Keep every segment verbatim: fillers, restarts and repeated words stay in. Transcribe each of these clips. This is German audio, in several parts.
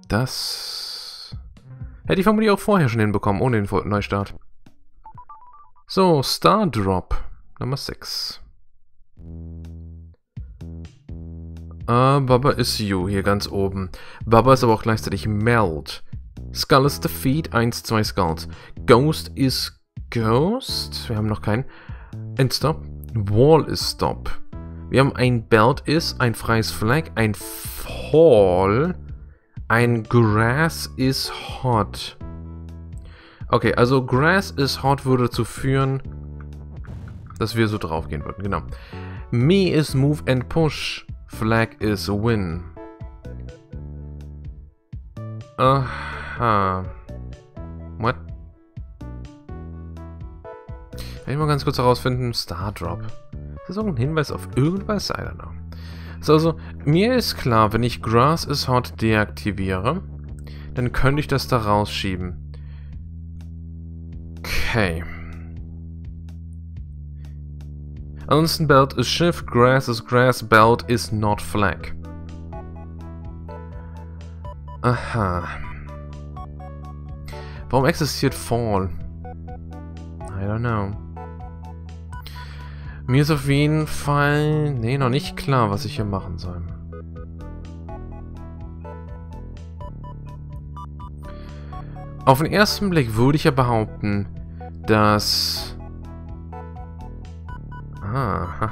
Das hätte ich vermutlich auch vorher schon hinbekommen, ohne den Neustart. So, Star Drop. Nummer sechs. Ah, Baba ist You, hier ganz oben. Baba ist aber auch gleichzeitig Meld. Skull ist Defeat, eins, zwei Skulls. Ghost ist Ghost. Wir haben noch keinen. And Stop. Wall ist Stop. Wir haben ein Belt ist, ein freies Flag, ein Fall, ein Grass is Hot. Okay, also Grass is Hot würde dazu führen, dass wir so drauf gehen würden, genau. Me is Move and Push. Flag is Win. Aha. What? Kann ich mal ganz kurz herausfinden. Star Drop. Ist das auch ein Hinweis auf irgendwas? I don't know. So, also, mir ist klar, wenn ich Grass is Hot deaktiviere, dann könnte ich das da rausschieben. Okay. Ansonsten Belt is Shift, Grass is Grass, Belt is not Flag. Aha. Warum existiert Fall? I don't know. Mir ist auf jeden Fall... Nee, noch nicht klar, was ich hier machen soll. Auf den ersten Blick würde ich ja behaupten, dass... Aha.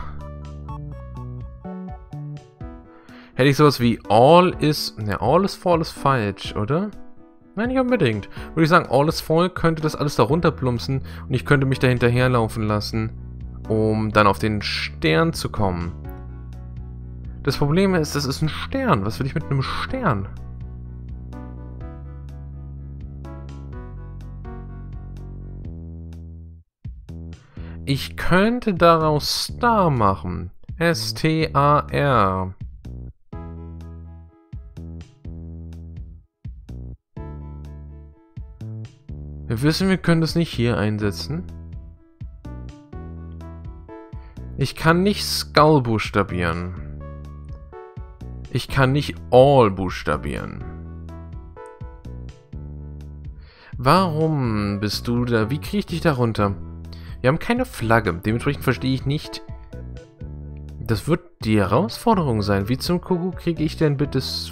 Hätte ich sowas wie All is... Ne, All is Fall ist falsch, oder? Nein, nicht unbedingt. Würde ich sagen, All is Fall könnte das alles da runterplumpsen und ich könnte mich da hinterherlaufen lassen, um dann auf den Stern zu kommen. Das Problem ist, das ist ein Stern. Was will ich mit einem Stern? Ich könnte daraus Star machen. S T A R. Wir wissen, wir können das nicht hier einsetzen. Ich kann nicht Skull buchstabieren. Ich kann nicht All buchstabieren. Warum bist du da? Wie kriege ich dich da runter? Wir haben keine Flagge. Dementsprechend verstehe ich nicht. Das wird die Herausforderung sein. Wie zum Kuckuck kriege ich denn bitte... S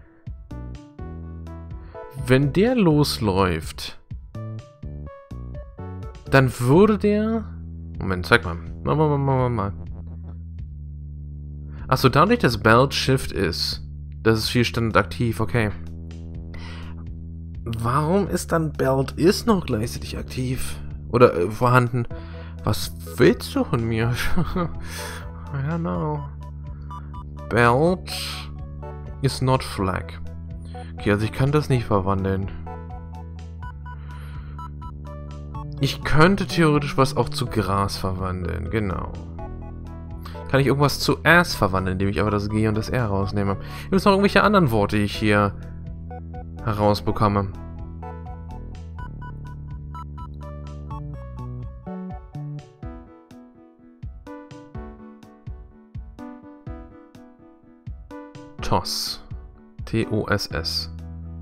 Wenn der losläuft, dann würde der... Moment, zeig mal. Mal, mal, mal, mal, mal. Achso, dadurch, dass Belt Shift ist. Das ist viel Standard aktiv, okay. Warum ist dann Belt ist noch gleichzeitig aktiv? Oder äh, vorhanden? Was willst du von mir? I don't know. Belt is not flag. Okay, also ich kann das nicht verwandeln. Ich könnte theoretisch was auch zu Gras verwandeln, genau. Kann ich irgendwas zu Ass verwandeln, indem ich aber das G und das R rausnehme. Gibt es noch irgendwelche anderen Worte, die ich hier herausbekomme? Toss. T O S S.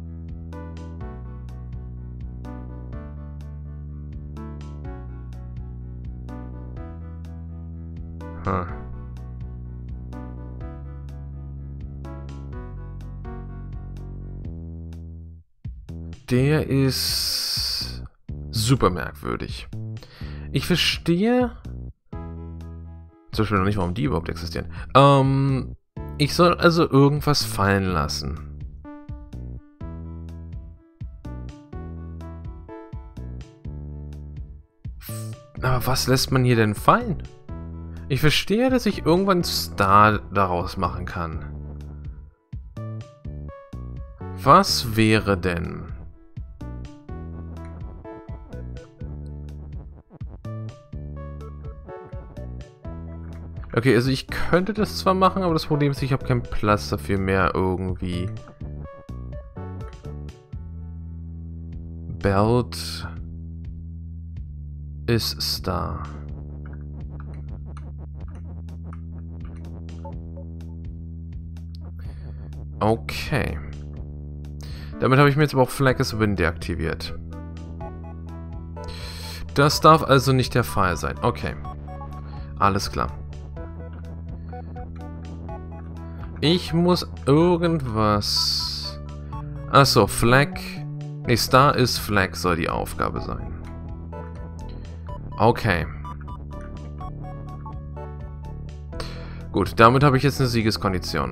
Hm. Der ist super merkwürdig. Ich verstehe zum Beispiel noch nicht, warum die überhaupt existieren. Ähm, ich soll also irgendwas fallen lassen. Aber was lässt man hier denn fallen? Ich verstehe, dass ich irgendwann Star daraus machen kann. Was wäre denn? Okay, also ich könnte das zwar machen, aber das Problem ist, ich habe keinen Platz dafür mehr irgendwie. Belt ist Star. Okay. Damit habe ich mir jetzt aber auch Flag is Win deaktiviert. Das darf also nicht der Fall sein. Okay. Alles klar. Ich muss irgendwas... Achso, Flag... Ne, Star is Flag soll die Aufgabe sein. Okay. Gut, damit habe ich jetzt eine Siegeskondition.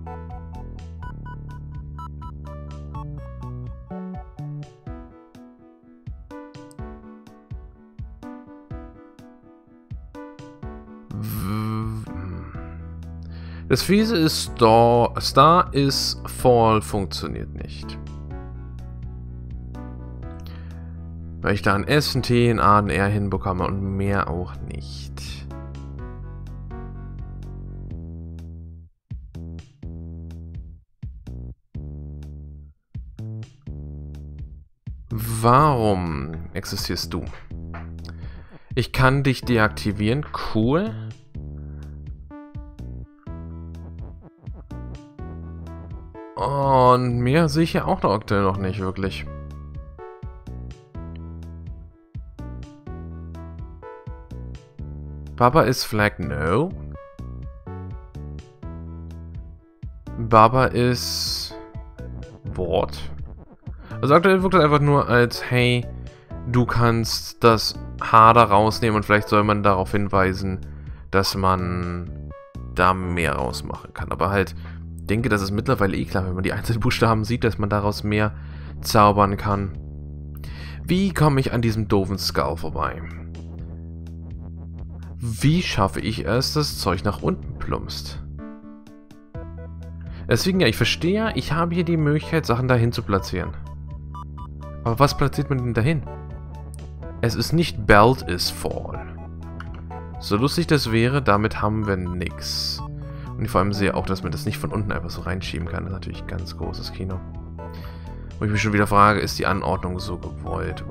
Das Fiese ist Star, Star is Fall funktioniert nicht. Weil ich da ein S, ein T, ein A, ein R hinbekomme und mehr auch nicht. Warum existierst du? Ich kann dich deaktivieren. Cool. Und mehr sehe ich ja auch noch aktuell noch nicht wirklich. Baba is Flag, no. Baba is Wort. Also aktuell wirkt es einfach nur als, hey, du kannst das H da rausnehmen und vielleicht soll man darauf hinweisen, dass man da mehr rausmachen kann. Aber halt, ich denke, das ist mittlerweile eh klar, wenn man die einzelnen Buchstaben sieht, dass man daraus mehr zaubern kann. Wie komme ich an diesem doofen Skull vorbei? Wie schaffe ich es, dass das Zeug nach unten plumpst? Deswegen, ja, ich verstehe ja, ich habe hier die Möglichkeit, Sachen dahin zu platzieren. Aber was platziert man denn dahin? Es ist nicht Belt is Fall. So lustig das wäre, damit haben wir nix. Und ich vor allem sehe auch, dass man das nicht von unten einfach so reinschieben kann. Das ist natürlich ganz großes Kino. Wo ich mich schon wieder frage, ist die Anordnung so gewollt?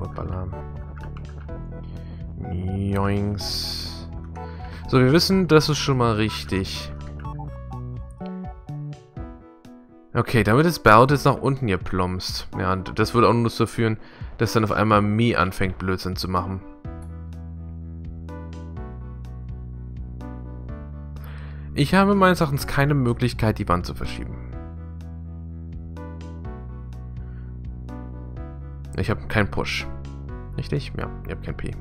Joings. So, wir wissen, das ist schon mal richtig. Okay, damit das Belt jetzt nach unten hier plumpst. Ja, und das würde auch nur dazu führen, dass dann auf einmal Mi anfängt, Blödsinn zu machen. Ich habe meines Erachtens keine Möglichkeit, die Wand zu verschieben. Ich habe keinen Push. Richtig? Ja, ich habe kein P.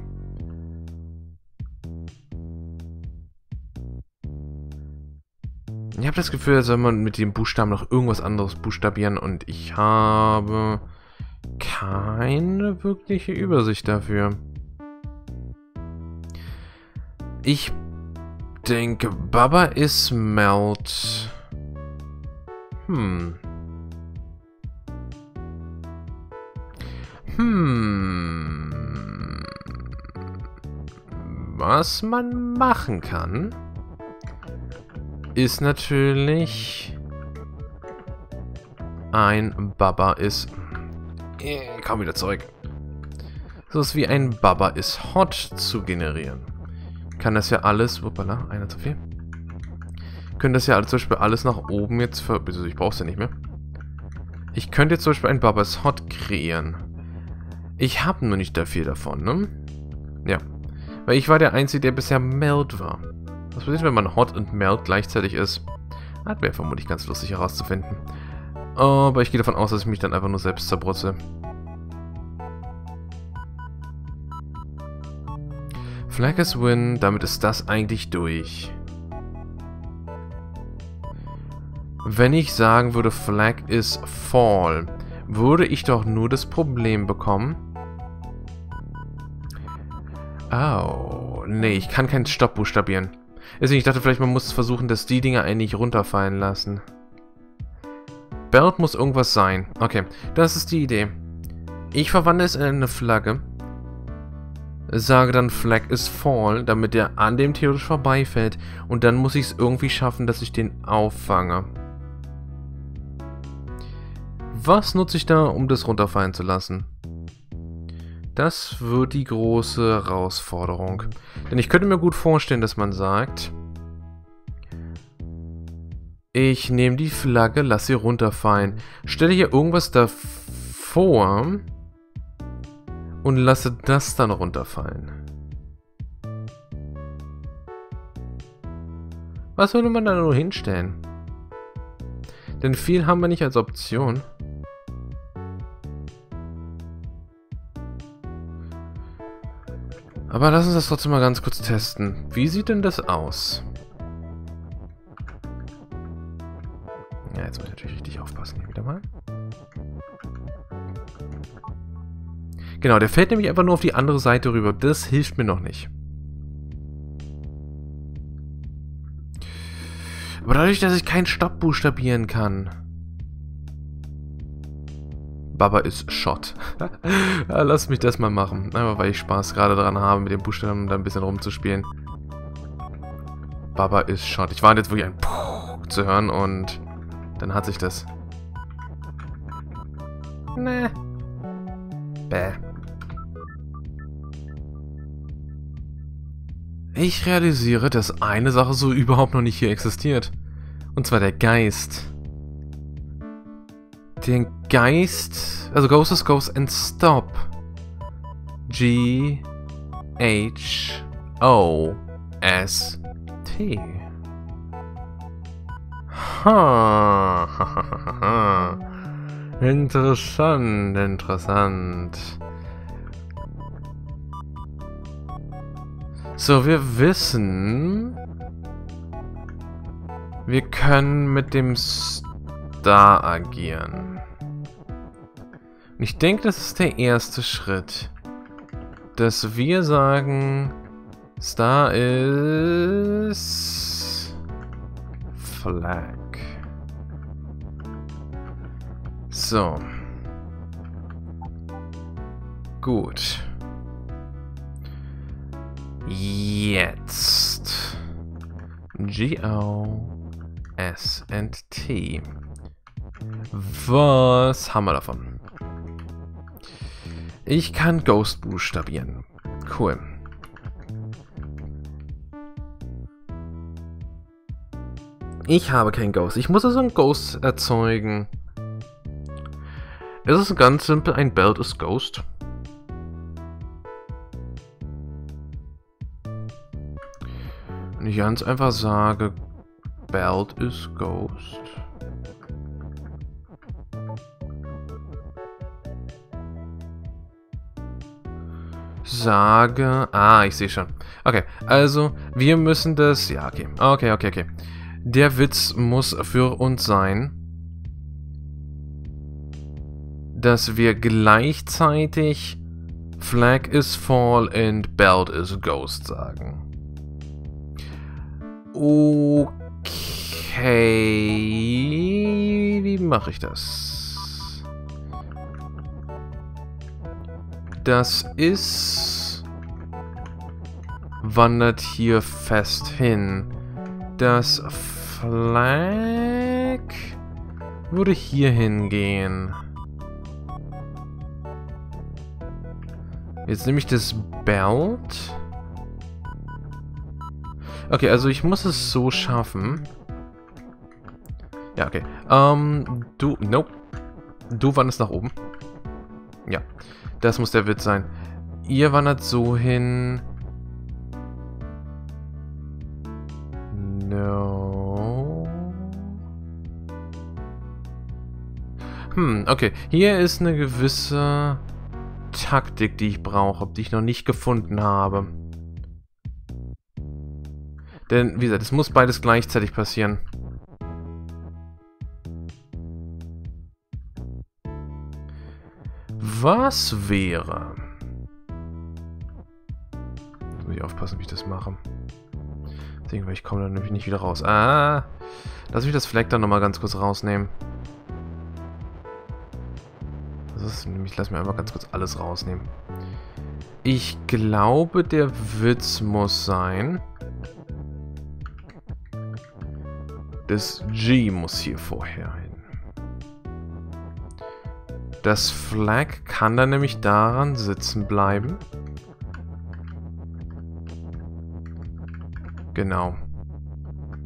Ich habe das Gefühl, als soll man mit dem Buchstaben noch irgendwas anderes buchstabieren und ich habe keine wirkliche Übersicht dafür. Ich denke, Baba is Melt. Hm. Hm. Was man machen kann, ist natürlich ein Baba is... Äh, kaum wieder zurück. So ist wie ein Baba is Hot zu generieren. Kann das ja alles... Uppala, einer zu viel. Können das ja alles, zum Beispiel alles nach oben jetzt ver... Also ich brauch's ja nicht mehr. Ich könnte jetzt zum Beispiel ein Baba is Hot kreieren. Ich habe nur nicht da viel davon, ne? Ja. Weil ich war der Einzige, der bisher Melt war. Was passiert, wenn man Hot und Melt gleichzeitig ist? Das wäre vermutlich ganz lustig herauszufinden. Aber ich gehe davon aus, dass ich mich dann einfach nur selbst zerbrutze. Flag is Win, damit ist das eigentlich durch. Wenn ich sagen würde, Flag is Fall, würde ich doch nur das Problem bekommen. Oh, nee, ich kann keinen Stopp buchstabieren. Deswegen, ich dachte vielleicht, man muss versuchen, dass die Dinger eigentlich runterfallen lassen. Belt muss irgendwas sein. Okay, das ist die Idee. Ich verwandle es in eine Flagge. Sage dann Flag is Fall, damit der an dem theoretisch vorbeifällt. Und dann muss ich es irgendwie schaffen, dass ich den auffange. Was nutze ich da, um das runterfallen zu lassen? Das wird die große Herausforderung. Denn ich könnte mir gut vorstellen, dass man sagt, ich nehme die Flagge, lasse sie runterfallen, stelle hier irgendwas da vor und lasse das dann runterfallen. Was würde man da nur hinstellen? Denn viel haben wir nicht als Option. Aber lass uns das trotzdem mal ganz kurz testen. Wie sieht denn das aus? Ja, jetzt muss ich natürlich richtig aufpassen hier wieder mal. Genau, der fällt nämlich einfach nur auf die andere Seite rüber. Das hilft mir noch nicht. Aber dadurch, dass ich keinen Stopp buchstabieren kann. Baba ist Shot. Ja, lass mich das mal machen. Einfach weil ich Spaß gerade dran habe, mit den Buchstaben da ein bisschen rumzuspielen. Baba ist Shot. Ich warte jetzt wirklich ein Puh zu hören und dann hat sich das. Ne. Bäh. Ich realisiere, dass eine Sache so überhaupt noch nicht hier existiert. Und zwar der Geist. Den Geist... Also Ghost is Ghost and Stop. G H O S T. Ha. Interessant, interessant. So, wir wissen... Wir können mit dem Star agieren. Und ich denke, das ist der erste Schritt. Dass wir sagen... Star ist... Flag. So. Gut. Jetzt. G O S and T. Was haben wir davon? Ich kann Ghost buchstabieren. Cool. Ich habe kein Ghost. Ich muss also ein Ghost erzeugen. Es ist ganz simpel, ein Belt ist Ghost. Und ich ganz einfach sage, Belt ist Ghost. Sage, ah, ich sehe schon. Okay, also, wir müssen das, ja, okay, okay, okay, okay. Der Witz muss für uns sein, dass wir gleichzeitig Flag is Fall and Belt is Ghost sagen. Okay, wie mache ich das? Das ist... wandert hier fest hin. Das Flag würde hier hingehen. Jetzt nehme ich das Belt. Okay, also ich muss es so schaffen. Ja, okay. Ähm, du, nope. Du wanderst nach oben. Ja, das muss der Witz sein. Ihr wandert so hin. No. Hm, okay. Hier ist eine gewisse Taktik, die ich brauche, die ich noch nicht gefunden habe. Denn, wie gesagt, es muss beides gleichzeitig passieren. Was wäre... Jetzt muss ich aufpassen, wie ich das mache. Deswegen, weil ich komme da nämlich nicht wieder raus. Ah! Lass mich das Flag dann nochmal ganz kurz rausnehmen. Das ist nämlich, lass mir einfach ganz kurz alles rausnehmen. Ich glaube, der Witz muss sein... Das G muss hier vorher hin. Das Flag kann dann nämlich daran sitzen bleiben. Genau.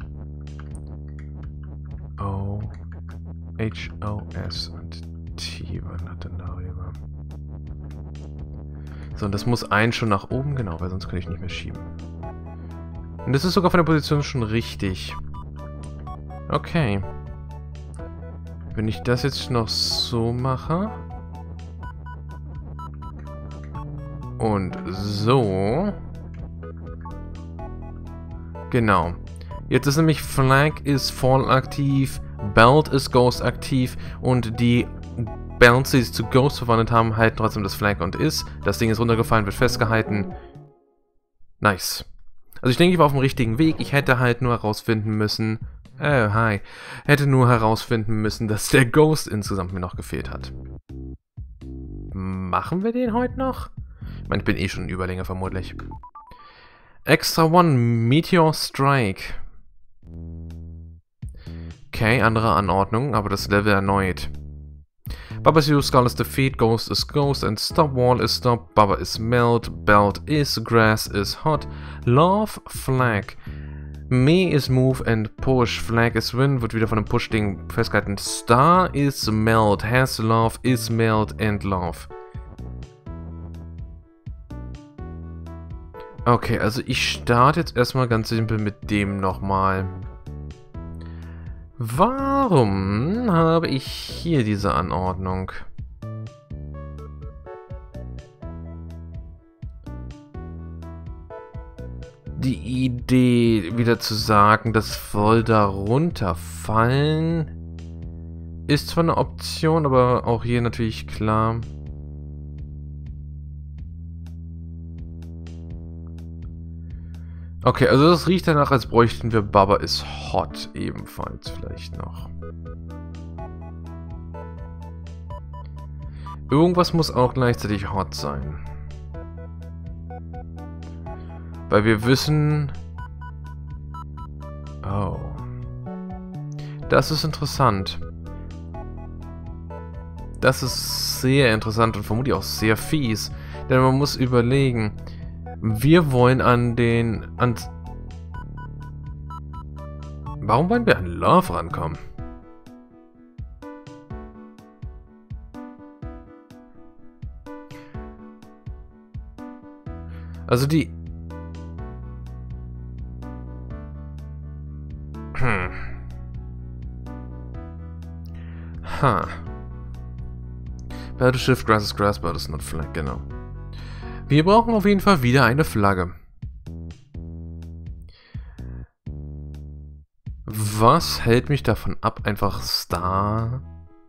O, H, O, S und T. Wie wandert denn darüber? So, und das muss ein schon nach oben, genau, weil sonst kann ich nicht mehr schieben. Und das ist sogar von der Position schon richtig. Okay. Wenn ich das jetzt noch so mache. Und so. Genau. Jetzt ist nämlich Flag ist Fall aktiv, Belt ist Ghost aktiv und die Belts, die sich zu Ghost verwandelt haben, halten trotzdem das Flag und ist. Das Ding ist runtergefallen, wird festgehalten. Nice. Also ich denke, ich war auf dem richtigen Weg. Ich hätte halt nur herausfinden müssen... Äh, hi. Hätte nur herausfinden müssen, dass der Ghost insgesamt mir noch gefehlt hat. Machen wir den heute noch? Ich meine, ich bin eh schon in Überlänge vermutlich. Extra One, Meteor Strike. Okay, andere Anordnung, aber das Level erneut. Baba Zero Skull is defeat, Ghost is Ghost, and Stop Wall is Stop, Baba is Melt, Belt is Grass is Hot, Love, Flag, Me is Move and Push, Flag is Win, wird wieder von einem Push-Ding festgehalten. Star is Melt, Has Love, is Melt and Love. Okay, also ich starte jetzt erstmal ganz simpel mit dem nochmal. Warum habe ich hier diese Anordnung? Die Idee, wieder zu sagen, das soll da runterfallen, ist zwar eine Option, aber auch hier natürlich klar. Okay, also das riecht danach, als bräuchten wir Baba is Hot ebenfalls vielleicht noch. Irgendwas muss auch gleichzeitig Hot sein. Weil wir wissen... Oh. Das ist interessant. Das ist sehr interessant und vermutlich auch sehr fies. Denn man muss überlegen... Wir wollen an den... An Warum wollen wir an Love rankommen? Also die... Hm. Ha. Battle Shift, Grass is Grass, but it's not Flag, genau. Wir brauchen auf jeden Fall wieder eine Flagge. Was hält mich davon ab, einfach Star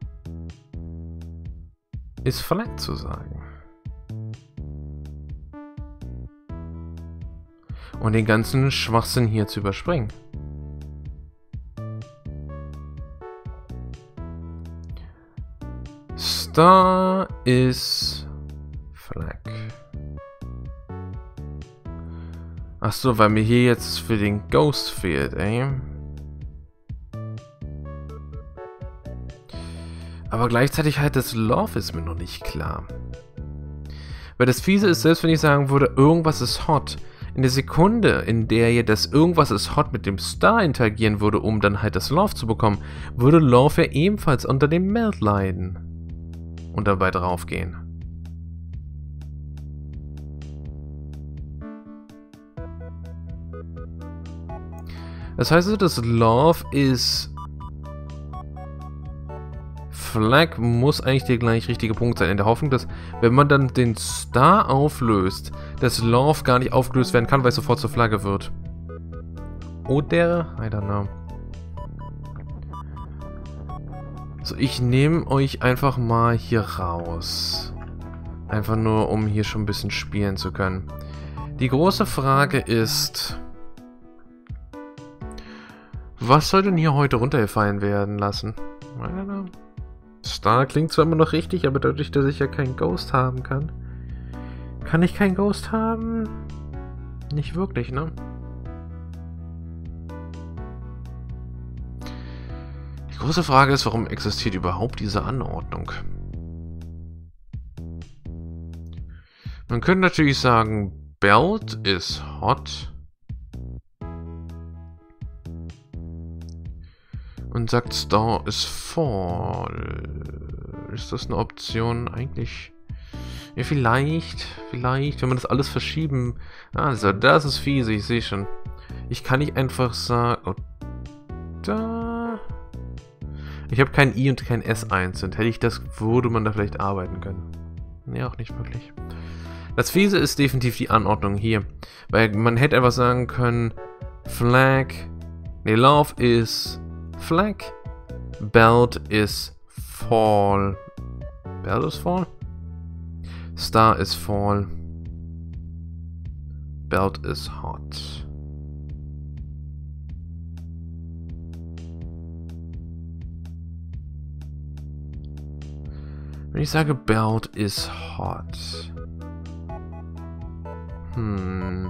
ist Flag zu sagen? Und den ganzen Schwachsinn hier zu überspringen. Star ist Flag. Achso, weil mir hier jetzt für den Ghost fehlt, ey. Aber gleichzeitig halt das Love ist mir noch nicht klar. Weil das Fiese ist, selbst wenn ich sagen würde, irgendwas ist hot, in der Sekunde, in der ihr das irgendwas ist hot mit dem Star interagieren würde, um dann halt das Love zu bekommen, würde Love ja ebenfalls unter dem Melt leiden. Und dabei draufgehen. Das heißt also, das Love ist... Flag muss eigentlich der gleich richtige Punkt sein, in der Hoffnung, dass, wenn man dann den Star auflöst, das Love gar nicht aufgelöst werden kann, weil es sofort zur Flagge wird. Oder? I don't know. So, ich nehme euch einfach mal hier raus. Einfach nur, um hier schon ein bisschen spielen zu können. Die große Frage ist... Was soll denn hier heute runtergefallen werden lassen? I don't know. Star klingt zwar immer noch richtig, aber dadurch, dass ich ja keinen Ghost haben kann. Kann ich keinen Ghost haben? Nicht wirklich, ne? Die große Frage ist, warum existiert überhaupt diese Anordnung? Man könnte natürlich sagen, Belt ist hot. Und sagt, Star ist voll. ist das eine Option? Eigentlich... Ja, vielleicht, vielleicht, wenn man das alles verschieben... Also, das ist fies, ich sehe schon. Ich kann nicht einfach sagen... Oh, da... Ich habe kein I und kein S einzeln. Hätte ich das, würde man da vielleicht arbeiten können. Nee, auch nicht wirklich. Das Fiese ist definitiv die Anordnung hier. Weil man hätte einfach sagen können... Flag... Nee, Love is... Flag... Belt is fall. Belt is fall? Star is fall. Belt is hot. Wenn ich sage Belt is hot. Hm.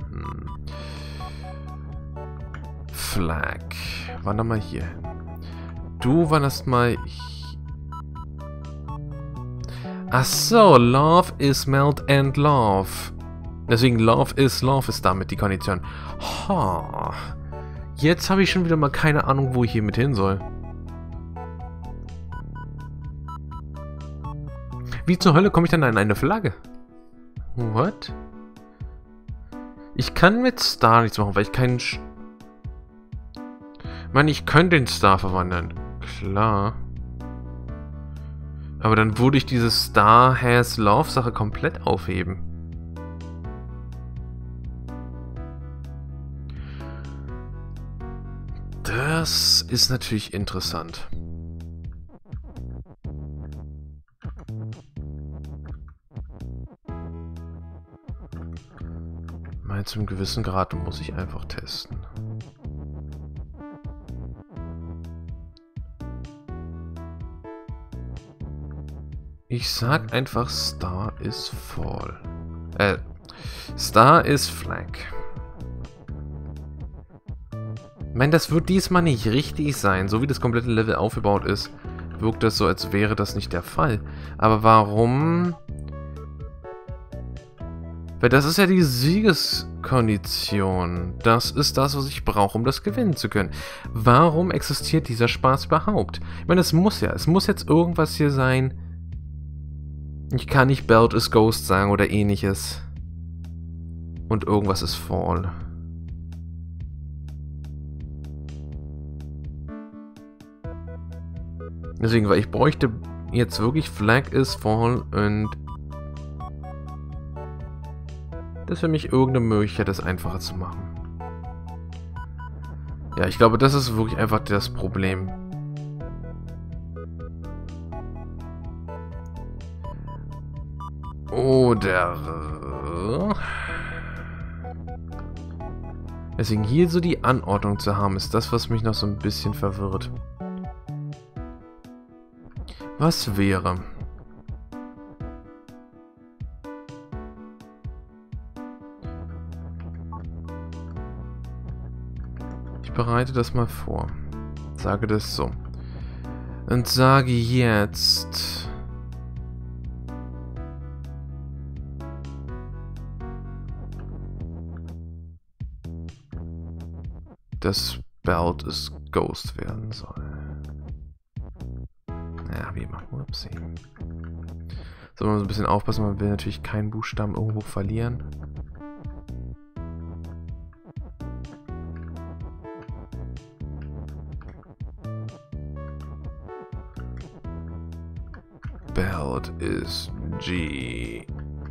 Flag. Wander mal hier hin. Du wanderst mal... Ach so, Love is melt and love. Deswegen Love is love ist damit die Kondition. Ha. Jetzt habe ich schon wieder mal keine Ahnung, wo ich hier mit hin soll. Wie zur Hölle komme ich dann an eine Flagge? What? Ich kann mit Star nichts machen, weil ich keinen... Sch ich meine, ich könnte den Star verwandeln. Klar. Aber dann würde ich diese Star has Love Sache komplett aufheben. Das ist natürlich interessant. Mal zum gewissen Grad muss ich einfach testen. Ich sag einfach Star is fall. Äh, Star is flag. Ich meine, das wird diesmal nicht richtig sein. So wie das komplette Level aufgebaut ist, wirkt das so, als wäre das nicht der Fall. Aber warum? Weil das ist ja die Siegeskondition. Das ist das, was ich brauche, um das gewinnen zu können. Warum existiert dieser Spaß überhaupt? Ich meine, es muss ja. Es muss jetzt irgendwas hier sein. Ich kann nicht Belt is Ghost sagen oder ähnliches. Und irgendwas ist Fall. Deswegen, weil ich bräuchte jetzt wirklich Flag is Fall und das ist für mich irgendeine Möglichkeit, das einfacher zu machen. Ja, ich glaube, das ist wirklich einfach das Problem. Oder... Deswegen hier so die Anordnung zu haben, ist das, was mich noch so ein bisschen verwirrt. Was wäre? Ich bereite das mal vor. Sage das so. Und sage jetzt... dass Belt is Ghost werden soll. Ja, wie immer. Upsi. Soll man so ein bisschen aufpassen, man will natürlich keinen Buchstaben irgendwo verlieren. Belt is G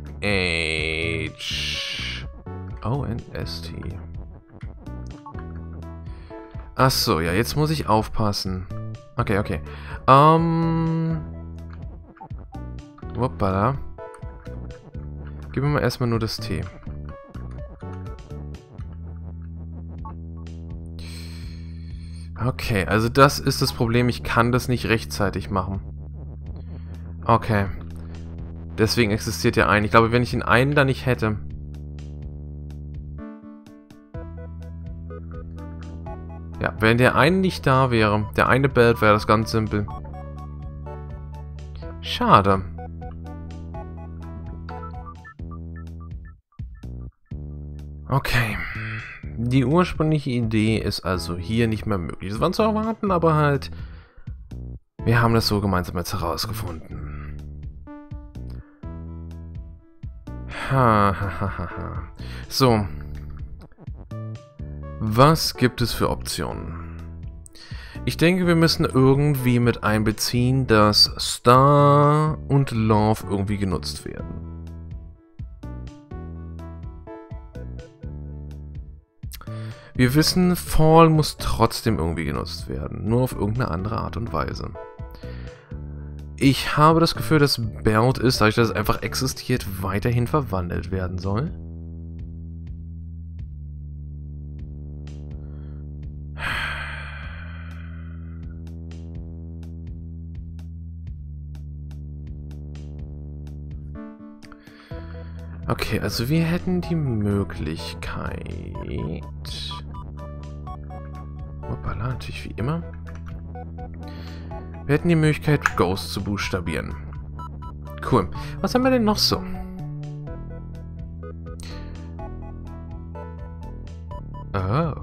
H O N S T. Achso, ja, jetzt muss ich aufpassen. Okay, okay. Ähm... Hoppala. Gib mir mal erstmal nur das T. Okay, also das ist das Problem. Ich kann das nicht rechtzeitig machen. Okay. Deswegen existiert ja ein. Ich glaube, wenn ich den einen da nicht hätte... Ja, wenn der eine nicht da wäre, der eine Belt, wäre das ganz simpel. Schade. Okay. Die ursprüngliche Idee ist also hier nicht mehr möglich. Das war zu erwarten, aber halt... Wir haben das so gemeinsam jetzt herausgefunden. Ha, ha, ha, ha, ha. So. Was gibt es für Optionen? Ich denke, wir müssen irgendwie mit einbeziehen, dass Star und Love irgendwie genutzt werden. Wir wissen, Fall muss trotzdem irgendwie genutzt werden, nur auf irgendeine andere Art und Weise. Ich habe das Gefühl, dass Belt ist, dadurch, dass es einfach existiert, weiterhin verwandelt werden soll. Okay, also wir hätten die Möglichkeit... Hoppala, natürlich wie immer. Wir hätten die Möglichkeit, Ghost zu buchstabieren. Cool. Was haben wir denn noch so? Oh.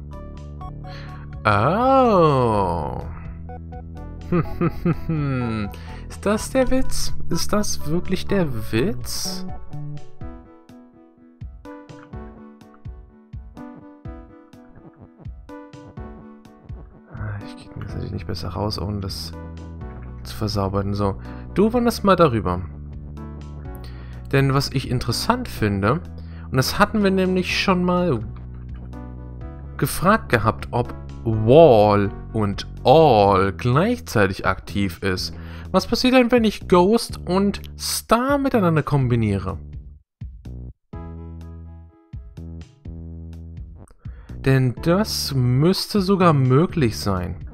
Oh. Ist das der Witz? Ist das wirklich der Witz? Ich kriege das natürlich nicht besser raus, ohne das zu versaubern. So, du wanderst mal darüber. Denn was ich interessant finde, und das hatten wir nämlich schon mal gefragt gehabt, ob Wall und All gleichzeitig aktiv ist. Was passiert denn, wenn ich Ghost und Star miteinander kombiniere? Denn das müsste sogar möglich sein.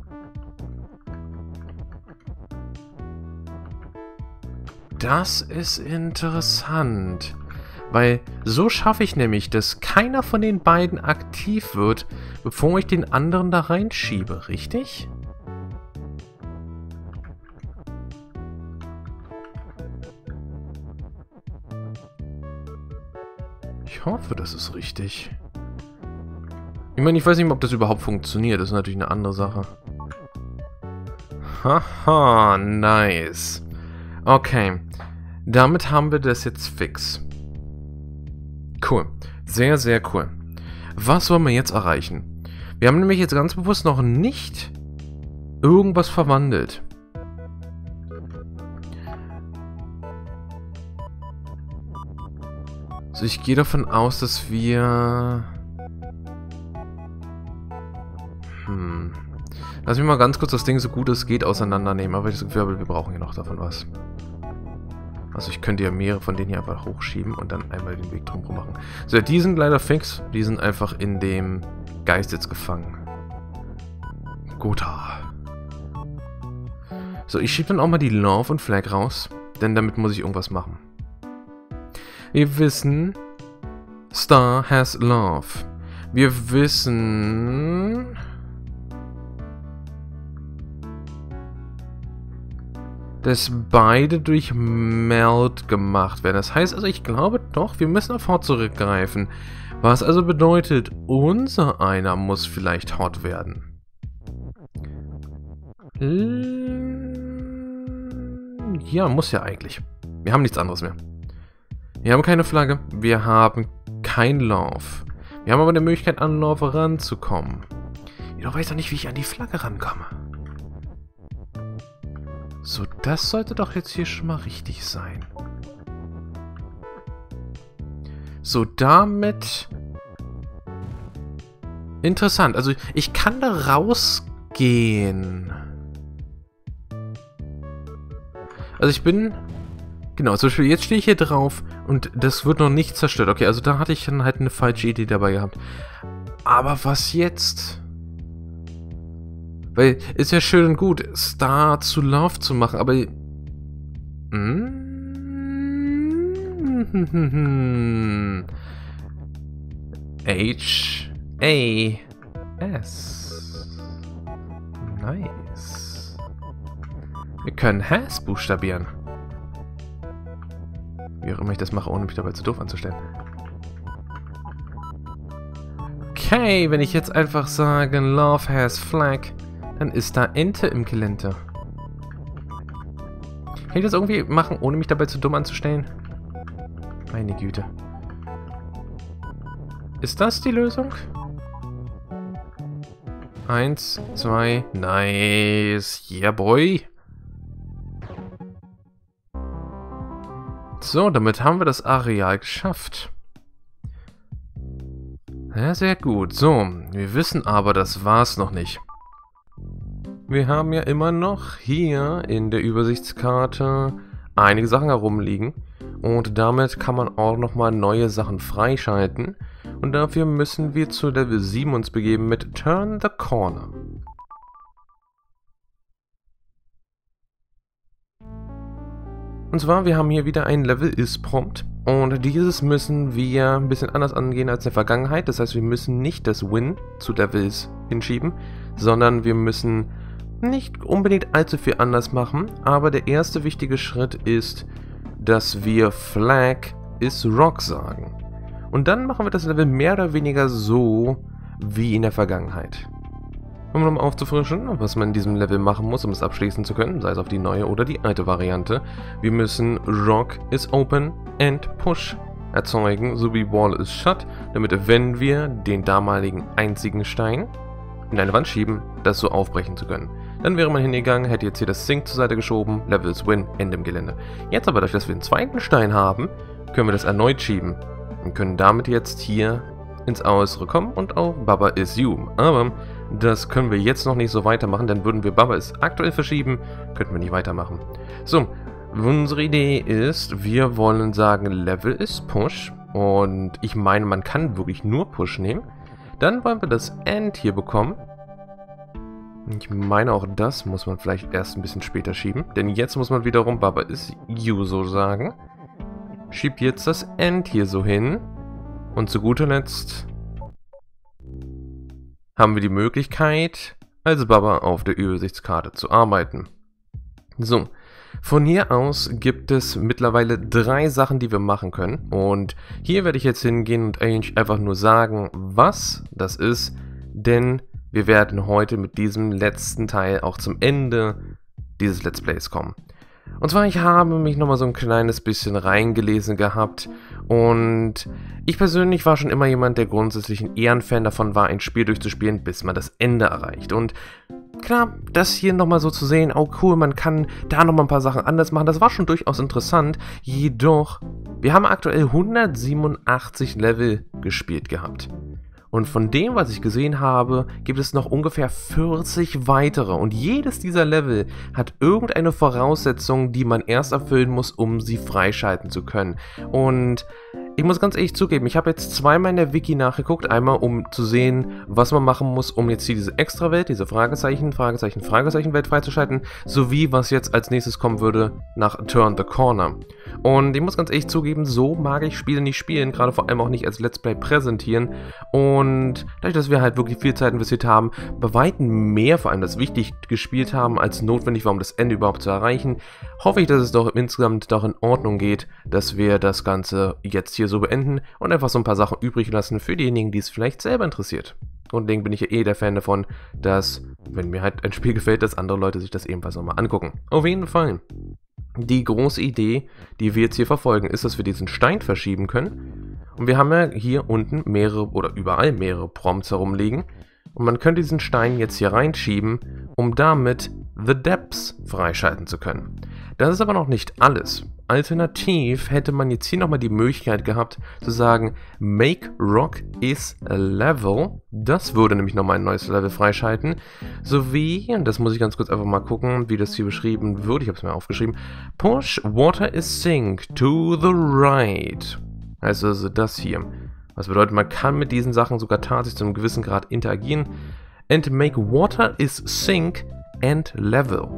Das ist interessant. Weil so schaffe ich nämlich, dass keiner von den beiden aktiv wird, bevor ich den anderen da reinschiebe, richtig? Ich hoffe, das ist richtig. Ich meine, ich weiß nicht, ob das überhaupt funktioniert. Das ist natürlich eine andere Sache. Haha, nice. Okay. Damit haben wir das jetzt fix. Cool. Sehr, sehr cool. Was wollen wir jetzt erreichen? Wir haben nämlich jetzt ganz bewusst noch nicht irgendwas verwandelt. Also ich gehe davon aus, dass wir... Hm. Lass mich mal ganz kurz das Ding so gut es geht auseinandernehmen, aber ich das Gefühl habe, wir brauchen hier noch davon was. Also ich könnte ja mehrere von denen hier einfach hochschieben und dann einmal den Weg drumherum machen. So, die sind leider fix. Die sind einfach in dem Geist jetzt gefangen. Gotha. So, ich schiebe dann auch mal die Love und Flag raus, denn damit muss ich irgendwas machen. Wir wissen, Star has Love. Wir wissen... dass beide durch Meld gemacht werden. Das heißt also, ich glaube doch, wir müssen auf Hot zurückgreifen. Was also bedeutet, unser einer muss vielleicht Hot werden. Ja, muss ja eigentlich. Wir haben nichts anderes mehr. Wir haben keine Flagge. Wir haben kein Love. Wir haben aber eine Möglichkeit, an Love ranzukommen. Ich weiß doch nicht, wie ich an die Flagge rankomme. So, das sollte doch jetzt hier schon mal richtig sein. So, damit... Interessant. Also, ich kann da rausgehen. Also, ich bin... Genau, zum Beispiel, jetzt stehe ich hier drauf und das wird noch nicht zerstört. Okay, also da hatte ich dann halt eine falsche Idee dabei gehabt. Aber was jetzt... Weil, ist ja schön und gut, Star zu Love zu machen, aber... Hm? H A S. Nice. Wir können Has buchstabieren. Wie auch immer ich das mache, ohne mich dabei zu doof anzustellen. Okay, wenn ich jetzt einfach sage, Love has Flag... Dann ist da Ente im Kalender. Kann ich das irgendwie machen, ohne mich dabei zu dumm anzustellen? Meine Güte. Ist das die Lösung? Eins, zwei, nice. Yeah, boy. So, damit haben wir das Areal geschafft. Ja, sehr gut. So, wir wissen aber, das war's noch nicht. Wir haben ja immer noch hier in der Übersichtskarte einige Sachen herumliegen. Und damit kann man auch nochmal neue Sachen freischalten. Und dafür müssen wir zu Level sieben uns begeben mit Turn the Corner. Und zwar, wir haben hier wieder ein Level-Is-Prompt. Und dieses müssen wir ein bisschen anders angehen als in der Vergangenheit. Das heißt, wir müssen nicht das Win zu Level-Is hinschieben, sondern wir müssen nicht unbedingt allzu viel anders machen. Aber der erste wichtige Schritt ist, dass wir Flag is Rock sagen. Und dann machen wir das Level mehr oder weniger so wie in der Vergangenheit. Um nochmal aufzufrischen, was man in diesem Level machen muss, um es abschließen zu können, sei es auf die neue oder die alte Variante. Wir müssen Rock is Open and Push erzeugen, sowie Wall is Shut, damit, wenn wir den damaligen einzigen Stein in eine Wand schieben, das so aufbrechen zu können. Dann wäre man hingegangen, hätte jetzt hier das Sink zur Seite geschoben, Level is Win, Ende im Gelände. Jetzt aber, dadurch, dass wir einen zweiten Stein haben, können wir das erneut schieben und können damit jetzt hier ins Äußere kommen und auf Baba is You. Aber das können wir jetzt noch nicht so weitermachen, denn würden wir Baba is aktuell verschieben, könnten wir nicht weitermachen. So, unsere Idee ist, wir wollen sagen Level is Push und ich meine, man kann wirklich nur Push nehmen. Dann wollen wir das End hier bekommen. Ich meine, auch das muss man vielleicht erst ein bisschen später schieben, denn jetzt muss man wiederum Baba is You so sagen. Schiebt jetzt das End hier so hin. Und zu guter Letzt haben wir die Möglichkeit, als Baba auf der Übersichtskarte zu arbeiten. So, von hier aus gibt es mittlerweile drei Sachen, die wir machen können. Und hier werde ich jetzt hingehen und eigentlich einfach nur sagen, was das ist, denn wir werden heute mit diesem letzten Teil auch zum Ende dieses Let's Plays kommen. Und zwar, ich habe mich nochmal so ein kleines bisschen reingelesen gehabt und ich persönlich war schon immer jemand, der grundsätzlich ein Ehrenfan davon war, ein Spiel durchzuspielen, bis man das Ende erreicht. Und klar, das hier nochmal so zu sehen, oh cool, man kann da nochmal ein paar Sachen anders machen, das war schon durchaus interessant. Jedoch, wir haben aktuell hundertsiebenundachtzig Level gespielt gehabt. Und von dem, was ich gesehen habe, gibt es noch ungefähr vierzig weitere. Und jedes dieser Level hat irgendeine Voraussetzung, die man erst erfüllen muss, um sie freischalten zu können. Und ich muss ganz ehrlich zugeben, ich habe jetzt zweimal in der Wiki nachgeguckt. Einmal, um zu sehen, was man machen muss, um jetzt hier diese Extrawelt, diese Fragezeichen, Fragezeichen, Fragezeichen-Welt freizuschalten. Sowie, was jetzt als nächstes kommen würde, nach Turn the Corner. Und ich muss ganz ehrlich zugeben, so mag ich Spiele nicht spielen, gerade vor allem auch nicht als Let's Play präsentieren. Und dadurch, dass wir halt wirklich viel Zeit investiert haben, bei weitem mehr, vor allem das wichtig gespielt haben, als notwendig war, um das Ende überhaupt zu erreichen, hoffe ich, dass es doch insgesamt doch in Ordnung geht, dass wir das Ganze jetzt hier so beenden und einfach so ein paar Sachen übrig lassen für diejenigen, die es vielleicht selber interessiert. Grundlegend bin ich ja eh der Fan davon, dass, wenn mir halt ein Spiel gefällt, dass andere Leute sich das ebenfalls nochmal angucken. Auf jeden Fall. Die große Idee, die wir jetzt hier verfolgen, ist, dass wir diesen Stein verschieben können. Und wir haben ja hier unten mehrere oder überall mehrere Prompts herumliegen. Und man könnte diesen Stein jetzt hier reinschieben, um damit The Depths freischalten zu können. Das ist aber noch nicht alles. Alternativ hätte man jetzt hier nochmal die Möglichkeit gehabt zu sagen, Make Rock is a Level. Das würde nämlich nochmal ein neues Level freischalten. Sowie, und das muss ich ganz kurz einfach mal gucken, wie das hier beschrieben wird. Ich habe es mir aufgeschrieben. Push Water is Sink to the right. Also, also das hier. Was bedeutet, man kann mit diesen Sachen sogar tatsächlich zu einem gewissen Grad interagieren. And make water is sink and level.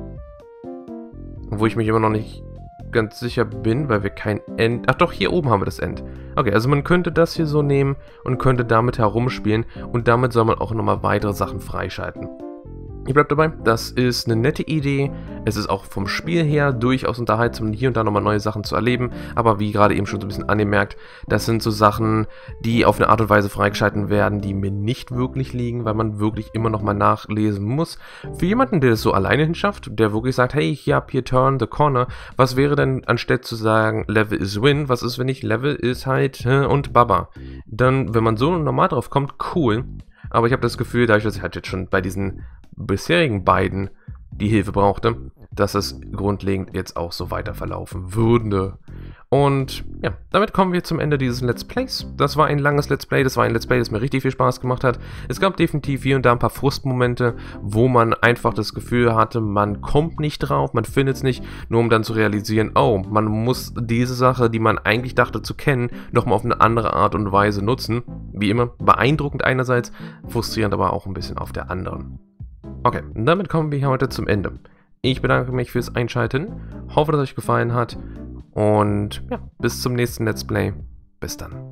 Wo ich mich immer noch nicht ganz sicher bin, weil wir kein End... Ach doch, hier oben haben wir das End. Okay, also man könnte das hier so nehmen und könnte damit herumspielen und damit soll man auch nochmal weitere Sachen freischalten. Ich bleibe dabei, das ist eine nette Idee. Es ist auch vom Spiel her durchaus unterhaltsam, hier und da nochmal neue Sachen zu erleben. Aber wie gerade eben schon so ein bisschen angemerkt, das sind so Sachen, die auf eine Art und Weise freigeschalten werden, die mir nicht wirklich liegen, weil man wirklich immer nochmal nachlesen muss. Für jemanden, der es so alleine hinschafft, der wirklich sagt, hey, ich habe hier Turn the Corner, was wäre denn, anstatt zu sagen, Level is Win, was ist, wenn ich Level ist halt äh, und Baba? Dann, wenn man so normal drauf kommt, cool. Aber ich habe das Gefühl, dadurch, dass ich halt jetzt schon bei diesen bisherigen beiden die Hilfe brauchte, dass es grundlegend jetzt auch so weiter verlaufen würde. Und ja, damit kommen wir zum Ende dieses Let's Plays. Das war ein langes Let's Play, das war ein Let's Play, das mir richtig viel Spaß gemacht hat. Es gab definitiv hier und da ein paar Frustmomente, wo man einfach das Gefühl hatte, man kommt nicht drauf, man findet es nicht, nur um dann zu realisieren, oh, man muss diese Sache, die man eigentlich dachte zu kennen, nochmal auf eine andere Art und Weise nutzen. Wie immer, beeindruckend einerseits, frustrierend aber auch ein bisschen auf der anderen. Okay, damit kommen wir hier heute zum Ende. Ich bedanke mich fürs Einschalten, hoffe, dass es euch gefallen hat und ja, bis zum nächsten Let's Play. Bis dann.